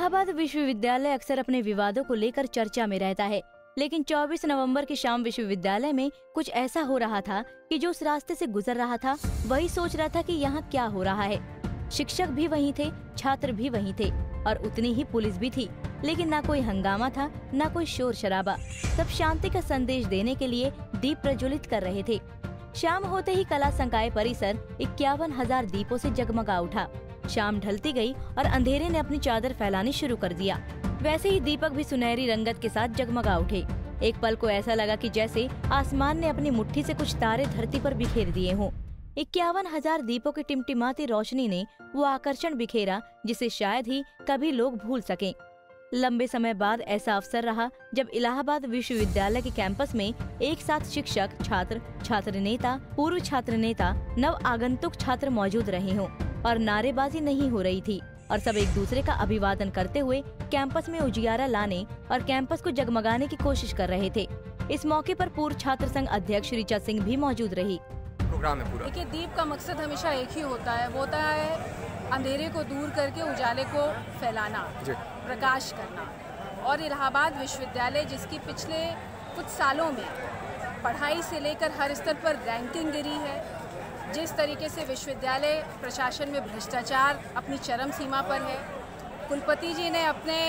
इलाहाबाद विश्वविद्यालय अक्सर अपने विवादों को लेकर चर्चा में रहता है, लेकिन 24 नवंबर की शाम विश्वविद्यालय में कुछ ऐसा हो रहा था कि जो उस रास्ते से गुजर रहा था वही सोच रहा था कि यहाँ क्या हो रहा है। शिक्षक भी वहीं थे, छात्र भी वहीं थे और उतनी ही पुलिस भी थी, लेकिन ना कोई हंगामा था, ना कोई शोर शराबा। सब शांति का संदेश देने के लिए दीप प्रज्वलित कर रहे थे। शाम होते ही कला संकाय परिसर 51,000 दीपों से जगमगा उठा। शाम ढलती गई और अंधेरे ने अपनी चादर फैलानी शुरू कर दिया। वैसे ही दीपक भी सुनहरी रंगत के साथ जगमगा उठे। एक पल को ऐसा लगा कि जैसे आसमान ने अपनी मुट्ठी से कुछ तारे धरती पर बिखेर दिए हों। 51,000 दीपों की टिमटिमाती रोशनी ने वो आकर्षण बिखेरा जिसे शायद ही कभी लोग भूल सकें। लंबे समय बाद ऐसा अवसर रहा जब इलाहाबाद विश्वविद्यालय के कैंपस में एक साथ शिक्षक, छात्र, छात्र नेता, पूर्व छात्र नेता, नव आगंतुक छात्र मौजूद रहे हों और नारेबाजी नहीं हो रही थी और सब एक दूसरे का अभिवादन करते हुए कैंपस में उजियारा लाने और कैंपस को जगमगाने की कोशिश कर रहे थे। इस मौके पर पूर्व छात्र संघ अध्यक्ष ऋचा सिंह भी मौजूद रही। प्रोग्राम है पूरा। देखिए, दीप का मकसद हमेशा एक ही होता है, वो होता है अंधेरे को दूर करके उजाले को फैलाना, प्रकाश करना। और इलाहाबाद विश्वविद्यालय जिसकी पिछले कुछ सालों में पढ़ाई से लेकर हर स्तर पर रैंकिंग गिरी है, जिस तरीके से विश्वविद्यालय प्रशासन में भ्रष्टाचार अपनी चरम सीमा पर है, कुलपति जी ने अपने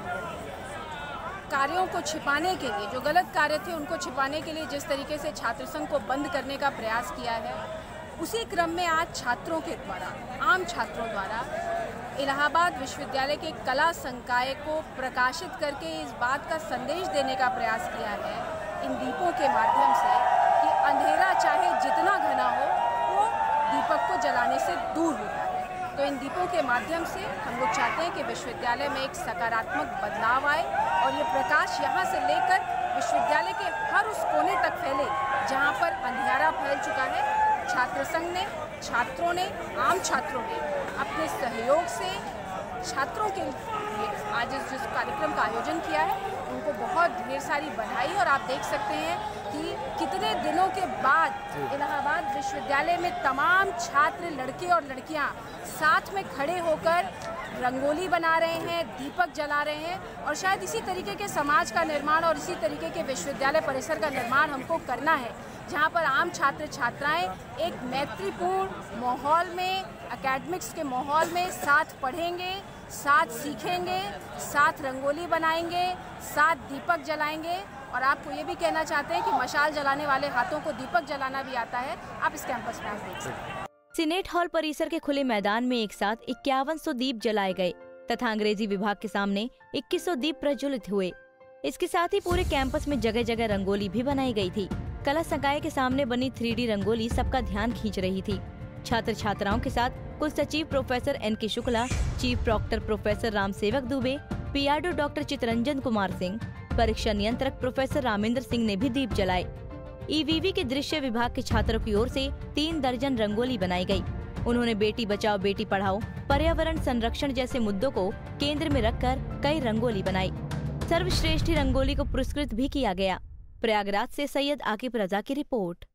कार्यों को छिपाने के लिए, जो गलत कार्य थे उनको छिपाने के लिए जिस तरीके से छात्र संघ को बंद करने का प्रयास किया है, उसी क्रम में आज छात्रों के द्वारा, आम छात्रों द्वारा इलाहाबाद विश्वविद्यालय के कला संकाय को प्रकाशित करके इस बात का संदेश देने का प्रयास किया है इन दीपों के माध्यम से कि अंधेरा चाहे जितना घना हो वो दीपक को जलाने से दूर होता है। तो इन दीपों के माध्यम से हम लोग चाहते हैं कि विश्वविद्यालय में एक सकारात्मक बदलाव आए और ये प्रकाश यहाँ से लेकर विश्वविद्यालय के हर उस कोने तक फैले जहाँ पर अंधियारा फैल चुका है। छात्र संघ ने, छात्रों ने, आम छात्रों ने अपने सहयोग से छात्रों के लिए आज जिस कार्यक्रम का आयोजन किया है उनको बहुत ढेर सारी बधाई। और आप देख सकते हैं कि कितने दिनों के बाद इलाहाबाद विश्वविद्यालय में तमाम छात्र, लड़के और लड़कियां साथ में खड़े होकर रंगोली बना रहे हैं, दीपक जला रहे हैं। और शायद इसी तरीके के समाज का निर्माण और इसी तरीके के विश्वविद्यालय परिसर का निर्माण हमको करना है, जहां पर आम छात्र छात्राएं एक मैत्रीपूर्ण माहौल में, एकेडमिक्स के माहौल में साथ पढ़ेंगे, साथ सीखेंगे, साथ रंगोली बनाएंगे, साथ दीपक जलाएंगे। और आपको ये भी कहना चाहते हैं कि मशाल जलाने वाले हाथों को दीपक जलाना भी आता है। आप इस कैंपस में देख सकते हैं। सीनेट हॉल परिसर के खुले मैदान में एक साथ 5100 दीप जलाए गए तथा अंग्रेजी विभाग के सामने 2100 दीप प्रज्वलित हुए। इसके साथ ही पूरे कैंपस में जगह जगह रंगोली भी बनाई गई थी। कला संकाय के सामने बनी 3D रंगोली सबका ध्यान खींच रही थी। छात्र छात्राओं के साथ कुल सचिव professor NK Shukla, chief proctor professor Ramsevak Dubey, PRO doctor Chitranjan Kumar Singh, परीक्षा नियंत्रक प्रोफेसर रामेंद्र सिंह ने भी दीप जलाए। EVV के दृश्य विभाग के छात्रों की ओर से 3 दर्जन रंगोली बनाई गई। उन्होंने बेटी बचाओ बेटी पढ़ाओ, पर्यावरण संरक्षण जैसे मुद्दों को केंद्र में रखकर कई रंगोली बनाई। सर्वश्रेष्ठ रंगोली को पुरस्कृत भी किया गया। प्रयागराज से सैयद आकिब रजा की रिपोर्ट।